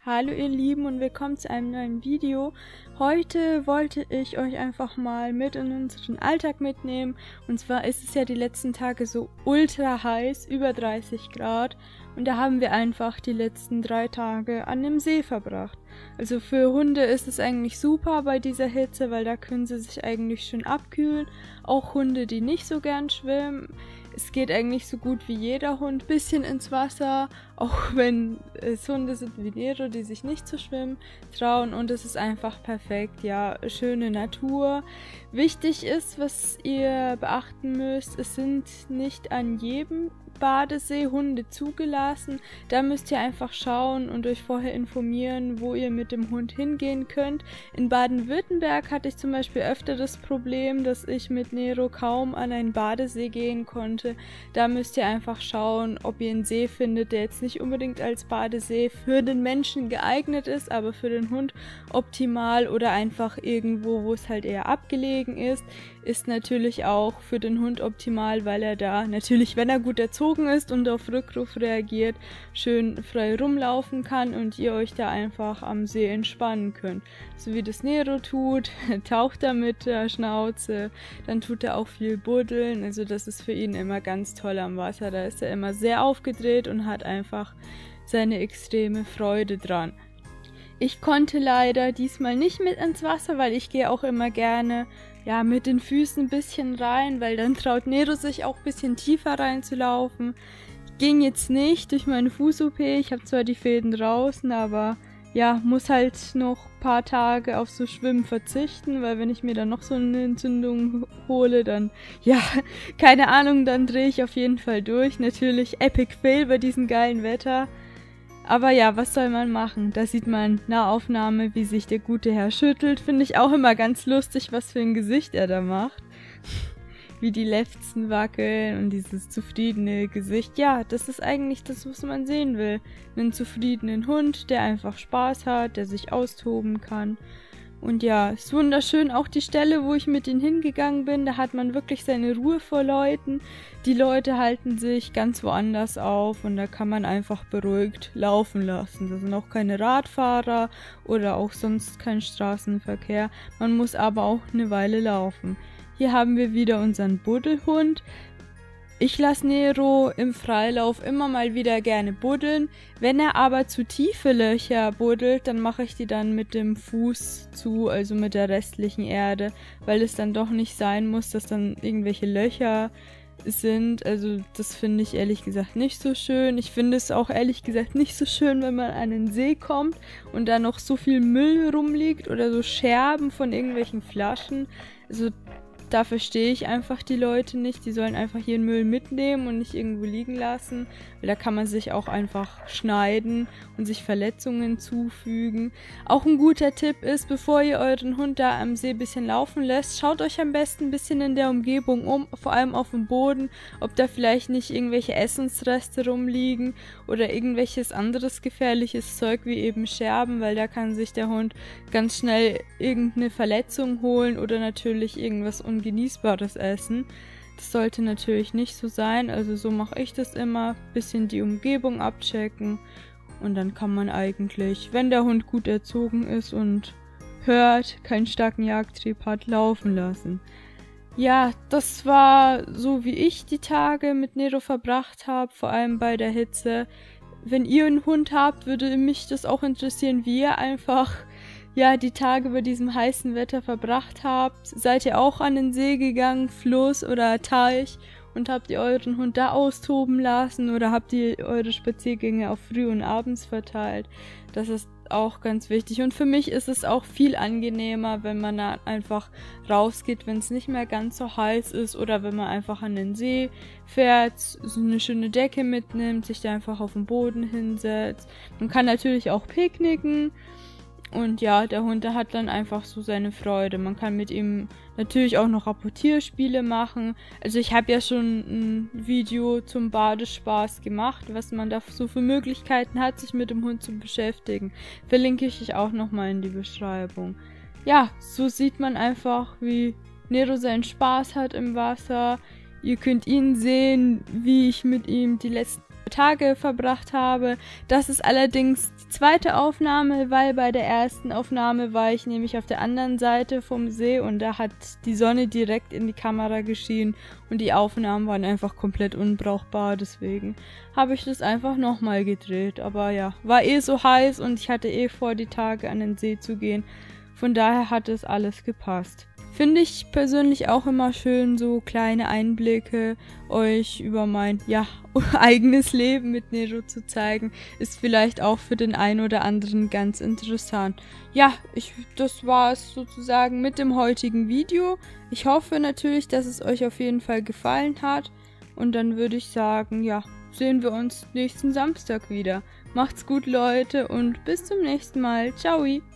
Hallo ihr Lieben und willkommen zu einem neuen Video. Heute wollte ich euch einfach mal mit in unseren Alltag mitnehmen. Und zwar ist es ja die letzten Tage so ultra heiß, über 30 Grad. Und da haben wir einfach die letzten 3 Tage an dem See verbracht. Also für Hunde ist es eigentlich super bei dieser Hitze, weil da können sie sich eigentlich schön abkühlen. Auch Hunde, die nicht so gern schwimmen. Es geht eigentlich so gut wie jeder Hund ein bisschen ins Wasser, auch wenn es Hunde sind wie Nero, die sich nicht zu schwimmen trauen, und es ist einfach perfekt, ja, schöne Natur. Wichtig ist, was ihr beachten müsst, es sind nicht an jedem Badesee Hunde zugelassen. Da müsst ihr einfach schauen und euch vorher informieren, wo ihr mit dem Hund hingehen könnt. In Baden-Württemberg hatte ich zum Beispiel öfter das Problem, dass ich mit Nero kaum an einen Badesee gehen konnte. Da müsst ihr einfach schauen, ob ihr einen See findet, der jetzt nicht unbedingt als Badesee für den Menschen geeignet ist, aber für den Hund optimal, oder einfach irgendwo, wo es halt eher abgelegen ist natürlich auch für den Hund optimal, weil er da natürlich, wenn er gut erzogen ist und auf Rückruf reagiert, schön frei rumlaufen kann und ihr euch da einfach am See entspannen könnt. So wie das Nero tut, taucht er mit der Schnauze, dann tut er auch viel buddeln, also das ist für ihn immer ganz toll am Wasser, da ist er immer sehr aufgedreht und hat einfach seine extreme Freude dran. Ich konnte leider diesmal nicht mit ins Wasser, weil ich gehe auch immer gerne mit den Füßen ein bisschen rein, weil dann traut Nero sich auch ein bisschen tiefer reinzulaufen. Ging jetzt nicht durch meine Fuß-OP, ich habe zwar die Fäden draußen, aber ja, muss halt noch ein paar Tage auf so Schwimmen verzichten, weil wenn ich mir dann noch so eine Entzündung hole, dann, ja, keine Ahnung, dann drehe ich auf jeden Fall durch. Natürlich Epic Fail bei diesem geilen Wetter. Aber ja, was soll man machen? Da sieht man Nahaufnahme, wie sich der gute Herr schüttelt. Finde ich auch immer ganz lustig, was für ein Gesicht er da macht. Wie die Lefzen wackeln und dieses zufriedene Gesicht. Ja, das ist eigentlich das, was man sehen will. Einen zufriedenen Hund, der einfach Spaß hat, der sich austoben kann. Und ja, ist wunderschön, auch die Stelle, wo ich mit ihnen hingegangen bin, da hat man wirklich seine Ruhe vor Leuten. Die Leute halten sich ganz woanders auf und da kann man einfach beruhigt laufen lassen. Da sind auch keine Radfahrer oder auch sonst kein Straßenverkehr. Man muss aber auch eine Weile laufen. Hier haben wir wieder unseren Buddelhund. Ich lasse Nero im Freilauf immer mal wieder gerne buddeln. Wenn er aber zu tiefe Löcher buddelt, dann mache ich die dann mit dem Fuß zu, also mit der restlichen Erde, weil es dann doch nicht sein muss, dass dann irgendwelche Löcher sind. Also das finde ich ehrlich gesagt nicht so schön. Ich finde es auch ehrlich gesagt nicht so schön, wenn man an den See kommt und da noch so viel Müll rumliegt oder so Scherben von irgendwelchen Flaschen. Also da verstehe ich einfach die Leute nicht. Die sollen einfach ihren Müll mitnehmen und nicht irgendwo liegen lassen. Weil da kann man sich auch einfach schneiden und sich Verletzungen zufügen. Auch ein guter Tipp ist, bevor ihr euren Hund da am See ein bisschen laufen lässt, schaut euch am besten ein bisschen in der Umgebung um, vor allem auf dem Boden, ob da vielleicht nicht irgendwelche Essensreste rumliegen oder irgendwelches anderes gefährliches Zeug wie eben Scherben, weil da kann sich der Hund ganz schnell irgendeine Verletzung holen oder natürlich irgendwas Ungenießbares essen. Das sollte natürlich nicht so sein, also so mache ich das immer, bisschen die Umgebung abchecken und dann kann man eigentlich, wenn der Hund gut erzogen ist und hört, keinen starken Jagdtrieb hat, laufen lassen. Ja, das war so, wie ich die Tage mit Nero verbracht habe, vor allem bei der Hitze. Wenn ihr einen Hund habt, würde mich das auch interessieren, wie ihr einfach die Tage bei diesem heißen Wetter verbracht habt. Seid ihr auch an den See gegangen, Fluss oder Teich, und habt ihr euren Hund da austoben lassen oder habt ihr eure Spaziergänge auf früh und abends verteilt? Das ist auch ganz wichtig. Und für mich ist es auch viel angenehmer, wenn man da einfach rausgeht, wenn es nicht mehr ganz so heiß ist, oder wenn man einfach an den See fährt, so eine schöne Decke mitnimmt, sich da einfach auf den Boden hinsetzt. Man kann natürlich auch picknicken. Und ja, der Hund, der hat dann einfach so seine Freude. Man kann mit ihm natürlich auch noch Rapportierspiele machen. Also ich habe ja schon ein Video zum Badespaß gemacht, was man da so für Möglichkeiten hat, sich mit dem Hund zu beschäftigen. Verlinke ich auch nochmal in die Beschreibung. Ja, so sieht man einfach, wie Nero seinen Spaß hat im Wasser. Ihr könnt ihn sehen, wie ich mit ihm die letzten Tage verbracht habe. Das ist allerdings die zweite Aufnahme, weil bei der ersten Aufnahme war ich nämlich auf der anderen Seite vom See und da hat die Sonne direkt in die Kamera geschienen und die Aufnahmen waren einfach komplett unbrauchbar, deswegen habe ich das einfach nochmal gedreht. Aber ja, war eh so heiß und ich hatte eh vor, die Tage an den See zu gehen, von daher hat es alles gepasst. Finde ich persönlich auch immer schön, so kleine Einblicke euch über mein, eigenes Leben mit Nero zu zeigen. Ist vielleicht auch für den einen oder anderen ganz interessant. Ja, das war es sozusagen mit dem heutigen Video. Ich hoffe natürlich, dass es euch auf jeden Fall gefallen hat. Und dann würde ich sagen, sehen wir uns nächsten Samstag wieder. Macht's gut, Leute, und bis zum nächsten Mal. Ciao!